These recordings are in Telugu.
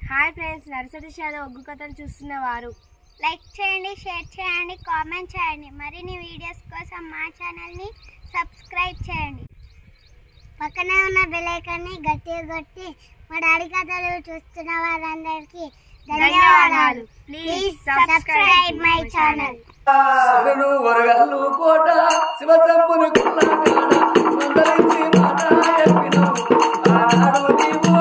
హాయ్ ఫ్రెండ్స్, నర్సరీ షాలో ఒగ్గు కథలు చూస్తున్నవారు లైక్ చేయండి, షేర్ చేయండి, కామెంట్ చేయండి. మరిన్ని వీడియోస్ కోసం మా ఛానల్ని సబ్స్క్రైబ్ చేయండి. పక్కనే ఉన్న బెల్ ఐకాన్ని గట్టిగా కొట్టి మా డాడీ కథలు చూస్తున్న వారందరికీ ధన్యవాదాలు. Please subscribe my channel. Varagallu కోట శివశంభుని మందరించి మాట చెప్పినవు ఆనాడు నీవు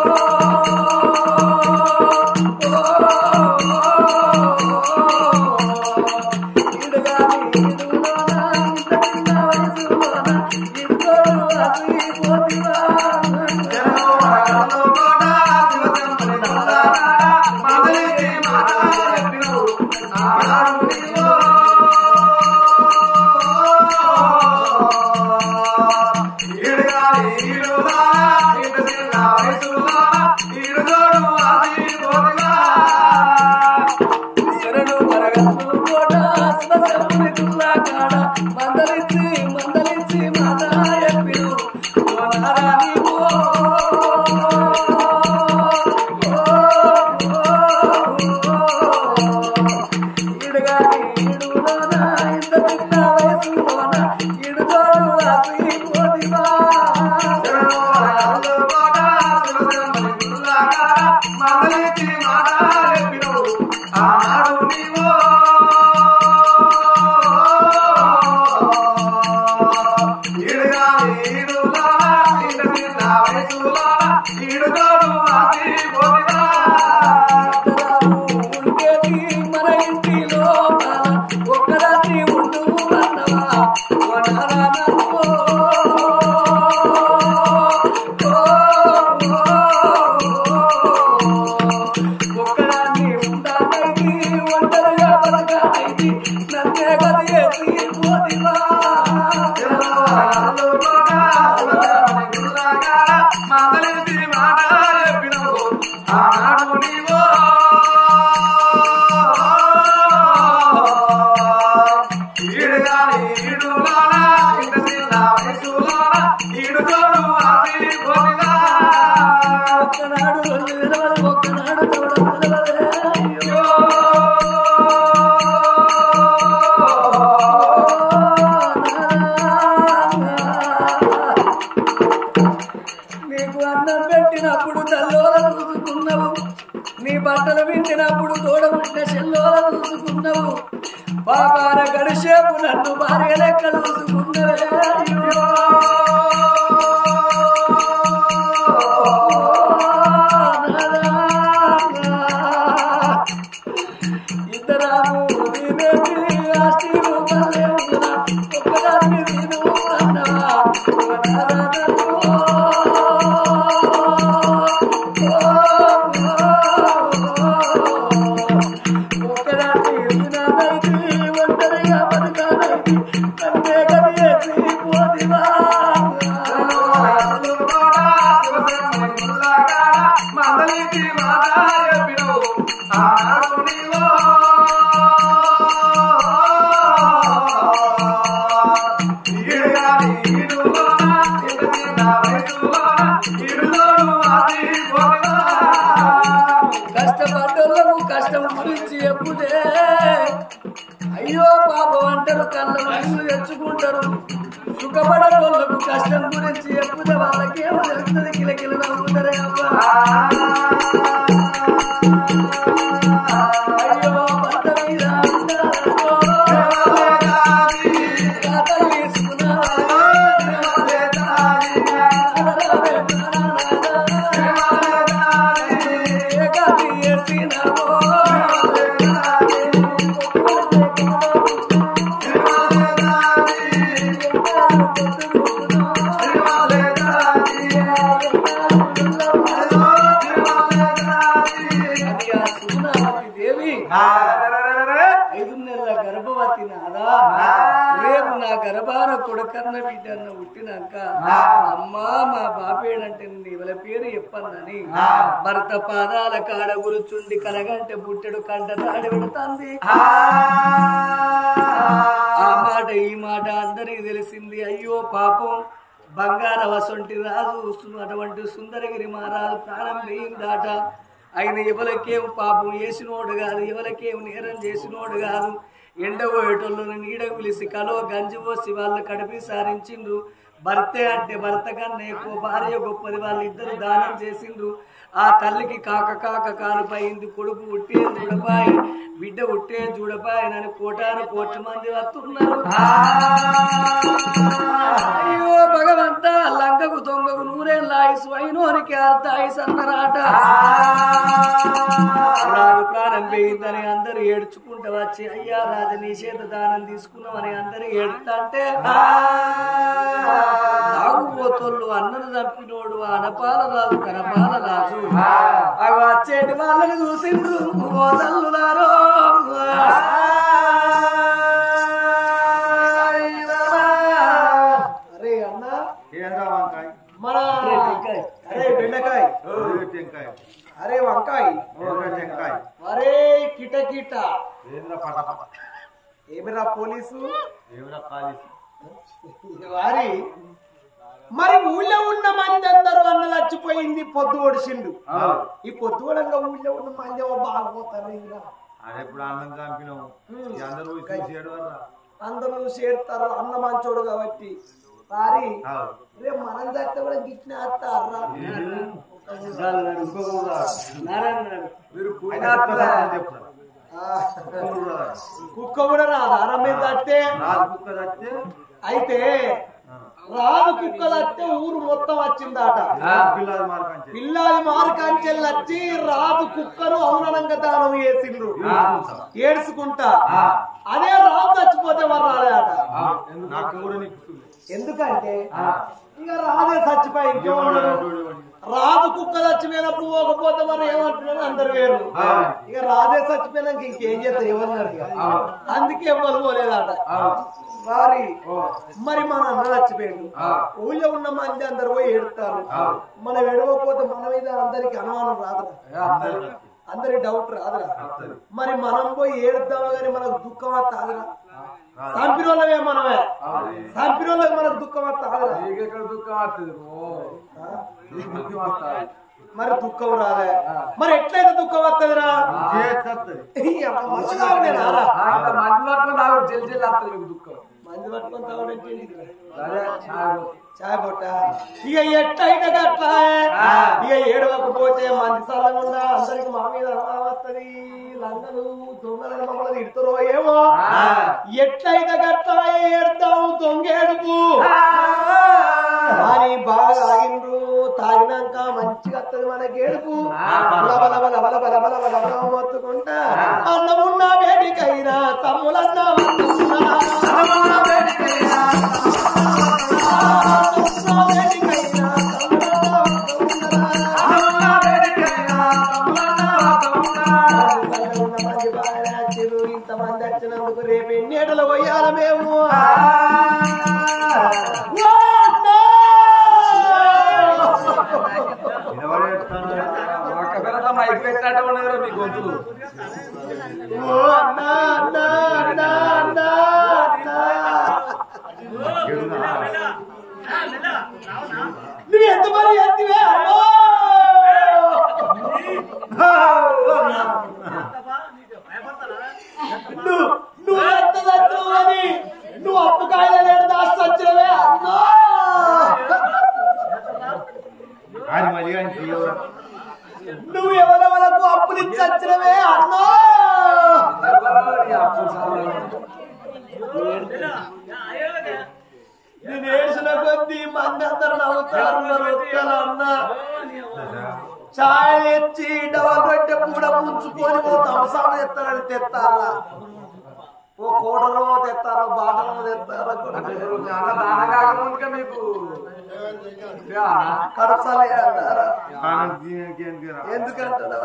పెట్టినప్పుడు తల్లోల చూసుకున్నావు, నీ బట్టలు వింటినప్పుడు తోడబుట్టిన చెల్లోల చూసుకున్నావు, పాపాన గడిసేపు నన్ను భార్య లెక్క చూసుకున్నవే. ఇద్దరాము ఆస్తి రూపాయలే ఉన్నా ఒక్కదాన్ని నేను అన్నవా కష్టపడ్డోళ్ళకు కష్టం గురించి చెప్పుదే అయ్యో పాపం అంటారు, కళ్ళ మనసు తెచ్చుకుంటారు. సుఖపడోళ్ళకు కష్టం గురించి చెప్పుదే వాళ్ళకేమో తెలుస్తుంది, కిలకిల నవ్వుతారే అబ్బా. అయ్యో భర్త మీద దేవి 5 నెలల గర్భవతి నాదా, రేపు నా గర్భాన కొడుకన్న బిడ్డన్న పుట్టినాక అమ్మా మా బాపేడంటే ఇవల పేరు చెప్పన్నని భర్త పాదాల కాడ గురుచుండి కలగంటే పుట్టెడు కంట తాడి పెడుతుంది. ఆ మాట ఈ మాట అందరికి తెలిసింది. అయ్యో పాపం బంగార వసంటి రాజు అటువంటి సుందరగిరి మహారాజు ప్రాణం వేయిందాట. ఆయన ఎవరికేం పాపం చేసినోడు కాదు, ఎవరికేం నేరం చేసినోడు కాదు. ఎండబోయేటోళ్ళను నీడ పిలిచి కలో గంజి పోసి వాళ్ళు కడిపి సారించిండ్రు. భర్తే అంటే భర్త కన్నా ఎక్కువ భార్య గొప్పది, వాళ్ళిద్దరు దానం చేసిండ్రు. ఆ తల్లికి కాక కాక కాలుపైంది, కొడుకు ఉట్టే చూడపాయి, బిడ్డ ఉట్టే చూడపాయనని కోటాను కోట్ల మంది వస్తున్నారు. అయ్యో భగవంత, లంకకు దొంగకు నూరేళ్ళాయిసు అయినోనికి అర్ధాయిసు అన్నరాట. రాజు ప్రాణం పోయిందని అందరూ ఏడ్చుకుంటూ వచ్చి, అయ్యా రాజు నీ చేత దానం తీసుకున్నామని అందరూ ఏడుతుంటే, తాగుపోతోళ్ళు అన్నను చంపినోడు అనపాల రాజు కనపాల రాజు అవి వచ్చేటి వాళ్ళని చూసిండ్రు. తల్లులారో అరే అన్న మన అరే బెండకాయ, అరే వంకాయ, అరే కిటకిట, ఏమిరా పోలీసు వారి. మరి ఊళ్ళో ఉన్న మంది అందరూ అన్న చచ్చిపోయింది, పొద్దు ఒడిసిండు. ఈ పొద్దు ఒడంగా ఊళ్ళో ఉన్న మంది బాగుపోతారు. అందరూ చేరుతారు, అన్న మంచోడు కాబట్టి. వారి రేపు మనం చస్తే కూడా గిట్టిన వేస్తారా? కుక్క కూడా రాదు అరం మీద తట్టే. అయితే రాజు కుక్క తట్టే ఊరు మొత్తం వచ్చిందట. పిల్లాది మార్కంచెల్లి వచ్చి రాజు కుక్కను అవునంగా దానం చేసిండ్రు ఏడ్చుకుంటా. అదే రాజు చచ్చిపోతే వారు రాలేదట. ఎందుకంటే ఇక రాజే చచ్చిపోయి రాజు కుక్క చచ్చిపోయినప్పుడు పోకపోతే మరి ఏమంటున్నారు అందరు వేరు. ఇక రాజే చచ్చిపోయినాక ఇంకేం చేస్తారు ఎవరు? అందుకే ఎవరు పోలేదట. వారి మరి మన అన్న చచ్చిపోయాడు, ఊళ్ళో ఉన్న మంది అందరు పోయి ఏడుతారు. మనం ఎడవకపోతే మన మీద అందరికి అనుమానం రాదురా, అందరి డౌట్ రాదురా. మరి మనం పోయి ఏడుద్దాము కానీ మనకు దుఃఖం వస్తాదురా? సంపిరోళ్ళమే మనమే, సంపిరోళ్ళకి మనకు దుఃఖం వస్తాదురా? మరి దుఃఖం రాలే, మరి ఎట్లయితే దుఃఖం వస్తుందిరా? మంది పట్టుకొని తాగడంటే చాయ్ పొట్ట. ఇక ఎట్లయితే అట్లా ఇక ఏడవకపోతే మంది సాలకుండా అందరికి మా మీద వస్తుంది. లంగలు దొంగలను మమ్మల్ని ఇడుతారో ఏమో. ఎట్లయితే గట్లా ఏడుతాము దొంగేడుపు అని బాగా ఆగిండ్రు. తాగినాక మంచిగా వస్తుంది మనకి ఏడుపు. మొత్తుకుంటా అన్నమున్నా వేడికైనా తమ్ములన్నా ఇంతమంది వచ్చినందుకు రేపు ఎన్నేటలు పోయాల మేము. మీ గొంతులు నువ్వు ఎంత మరి ఎత్తివే నువ్వు ఎంత చచ్చావు అని నువ్వు అప్పు కాయలు లేడు దాచి చచ్చినవే అన్నా. నువ్వు ఎవరెవరకు అప్పులు ఇచ్చి వచ్చినవే అన్నా. నేను ఏడ్చిన కొద్దీ మంది అందరు నవ్వుతారు అన్నా. చాయ్ తెచ్చి డబల్ రొట్టె కూడా ముంచుకొని ఓ తమసాలు తెస్తారని తెస్తారా? ఓ కోటలో తెస్తారో బాటలో తెస్తారో మీకు కడసాలే అంటారా? ఎందుకంటారా?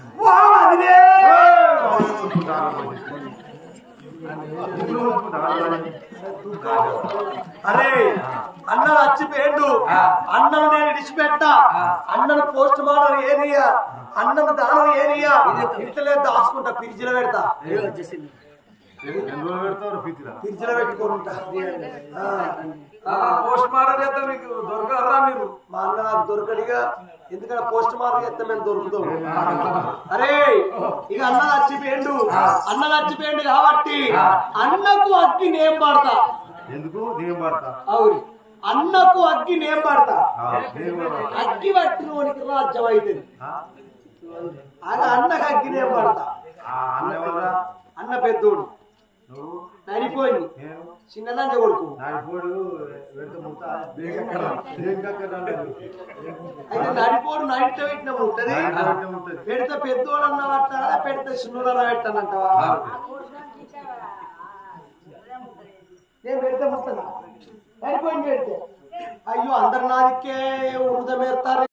అరే అన్న చచ్చిపోయాడు, అన్నను నేను విడిచిపెట్టా, అన్నను పోస్ట్ మార్టం ఏరియా, అన్నను దానం ఏరియా ఇంటలే దాచుకుంటా, పిరిచిలో పెడతా. పింఛన పెట్టుకోనుంటా పోస్ట్ మార్టం చేస్తే మీకు దొరకరా మీరు? మా అన్న నాకు దొరకడిగా, ఎందుకంటే పోస్ట్ మార్టం చేస్తే మేము దొరుకుతాం. అరే ఇక అన్న చచ్చిపోయిండు కాబట్టి అన్నకు అగ్గి నేను పడతా. ఎందుకు నేను పడతా? అవును, అన్నకు అగ్గి నేను పడతా. అగ్గి పట్టినోనికి రాజ్యం అవుతుంది. అది అన్నకు అగ్గి నేను పడతా. అన్న పెద్దోడు నడిపోయింది, చిన్నదాన్ని కొడుకు. అయితే నడిపోడు నైట్ పెట్టిన ఉంటది. పెడితే పెద్దోడు అన్న పట్టాలా, పెడితే చిన్నోడు అన్న పెట్టానంటావా? నేను పెడితే ముట్టదా? నడిపోయింది పెడితే. అయ్యో అందరు నాదికే వృధమేస్తారు.